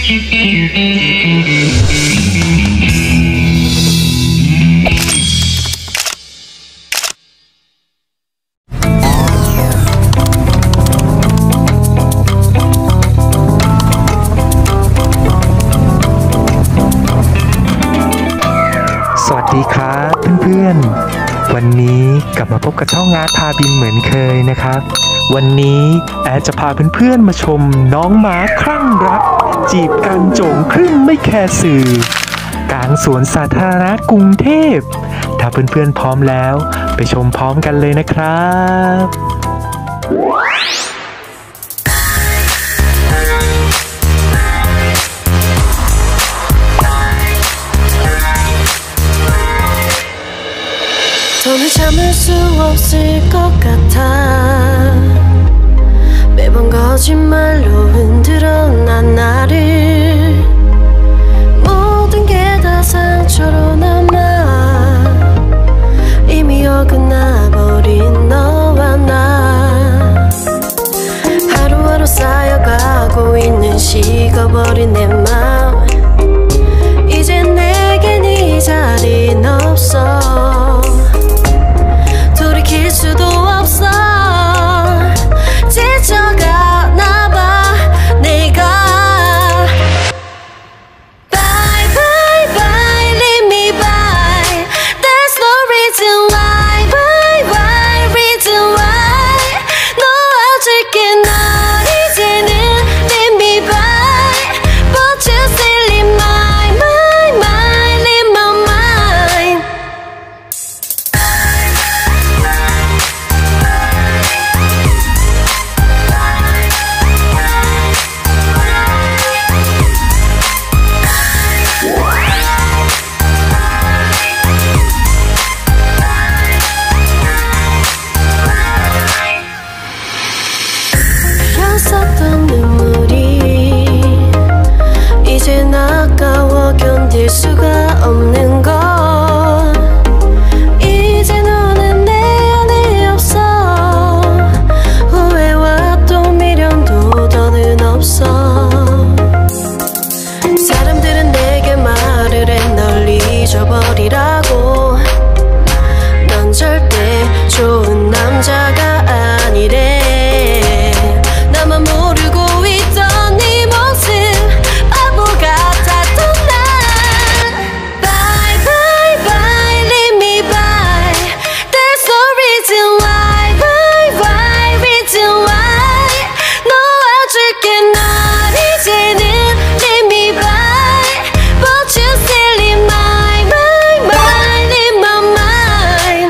สวัสดีครับเพื่อนๆวันนี้กลับมาพบกับช่องอาร์ตพาบินเหมือนเคยนะครับวันนี้แอดจะพาเพื่อนๆมาชมน้องหมาคลั่งรักจีบกันโจ่งครึ่มไม่แคร์สื่อกลางสวนสาธารณะกรุงเทพถ้าเพื่อนๆพร้อมแล้วไปชมพร้อมกันเลยนะครับ 더는 참을 수 없을 것 같아 매번 거짓말로 흔들어 난 나를 모든 게 다 상처로 남아 이미 어긋나버린 너와 나 하루하루 쌓여가고 있는 식어버린 내 맘 이제 내겐 이 자리는 없어 돌이킬 수도 없어 지쳐가나봐 내가 Bye bye bye leave me by There's no reason why Why why reason why 놓아줄게 널 이제는 leave me by But you still leave my leave my mind 흘렸었던 눈물이 이젠 아까워 견딜 수가 없는 것 이제 너는 내 안에 없어 후회와 또 미련도 더는 없어 사람들은 내게 말을 해 널 잊어버리라고 넌 절대 좋은 남자가 아니래 나만 모르고 있던 네 모습 바보 같았던 난 Bye bye bye leave me by There's no reason why Why reason why 놓아줄게 널 이제는 leave me by But you still leave my leave my mind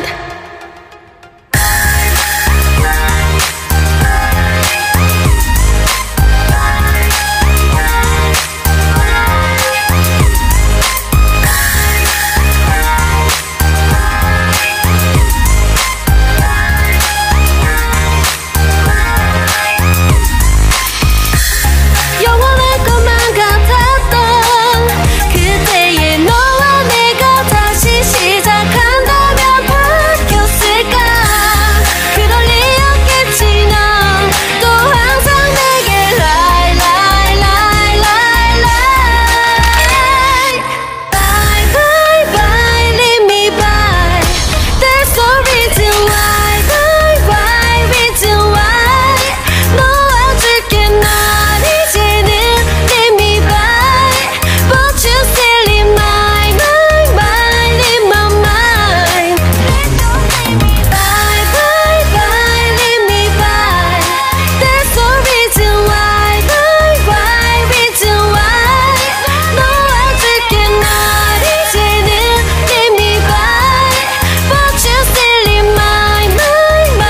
영원할 것만 같았던 그때의 너와 내가 다시 시작한다면 바뀌었을까 그럴 리 없겠지 넌 또 항상 내게 lie lie lie lie lie Bye bye bye leave me by There's no reason why Why reason why 놓아줄게 널 이제는 leave me by But you still leave my leave my mind Bye bye bye leave me by There's no reason why Why reason why 놓아줄게 널 이제는 leave me by But you still leave my leave my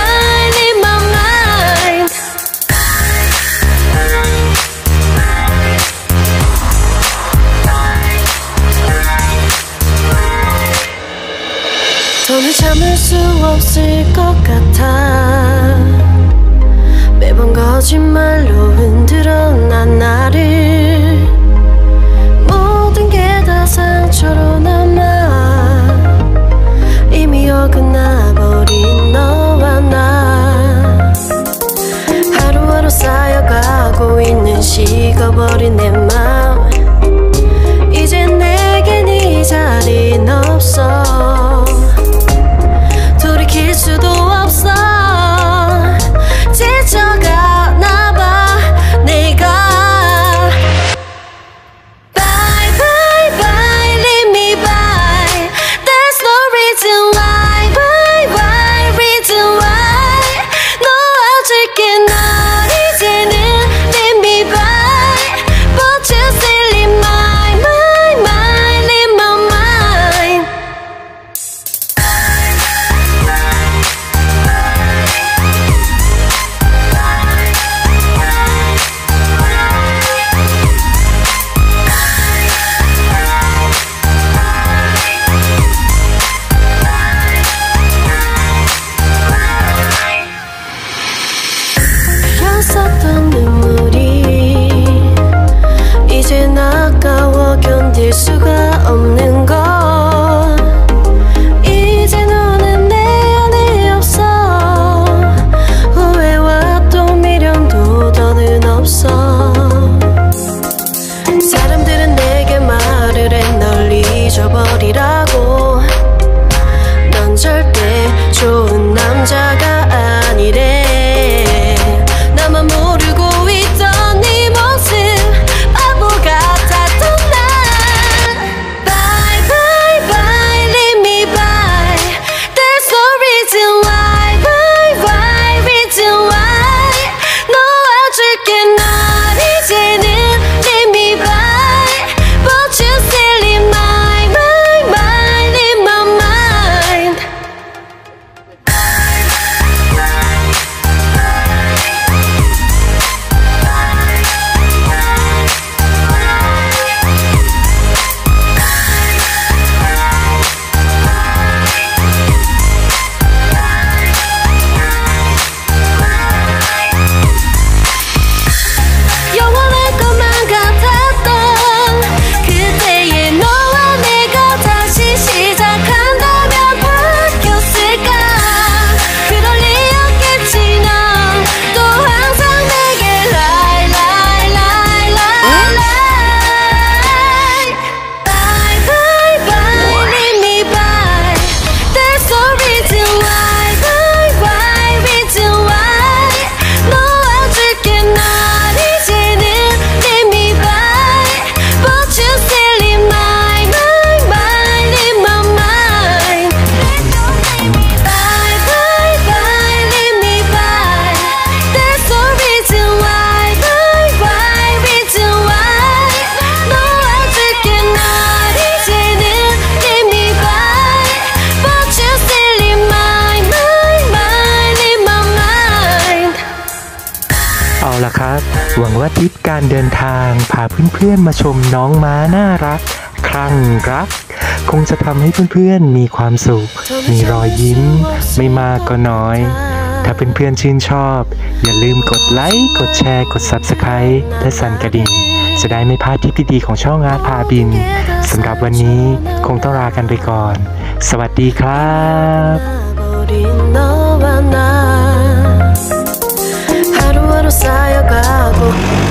mind 더는 참을 수 없을 것 같아 매번 거짓말로 흔들어 난 나를 모든 게 다 상처로 남아 이미 어긋나버린 너와 나 하루하루 쌓여가고 있는 식어버린 내 맘 버리라고 넌 절대 좋은 남자가 아니래 나만 모르고 있던 네 모습 바보 같았던 날 Bye bye bye leave me by There's no reason why Why why reason why 놓아줄게 날 이제는 leave me by But you still in my mind in my mind 영원할 것만 같았던 그때의 너와 내가 다시 시작한다면 바뀌었을까 그럴 리 없겠지 넌 또 항상 내게 lie lie lie lie lie Bye bye bye leave me by There's no reason why Why reason why 놓아줄게 날 이제는 leave me by But you still in my mind in my mind Bye bye bye leave me by There's no reason why Why reason why 놓아줄게 날 이제는 leave me by But you still in my mind in my mind เอาล่ะครับ หวังว่าทริปการเดินทางพาเพื่อนๆมาชมน้องม้าน่ารักคลั่งรัก คงจะทำให้เพื่อนๆมีความสุข มีรอยยิ้ม ไม่มากก็น้อย ถ้าเพื่อนๆชื่นชอบ อย่าลืมกดไลค์กดแชร์กด Subscribe และสั่นกระดิ่ง จะได้ไม่พลาดทริปดีๆของช่องอาร์ตพาบินสำหรับวันนี้คงต้องลากันไปก่อน สวัสดีครับ 버린 너와 나 하루하루 쌓여가고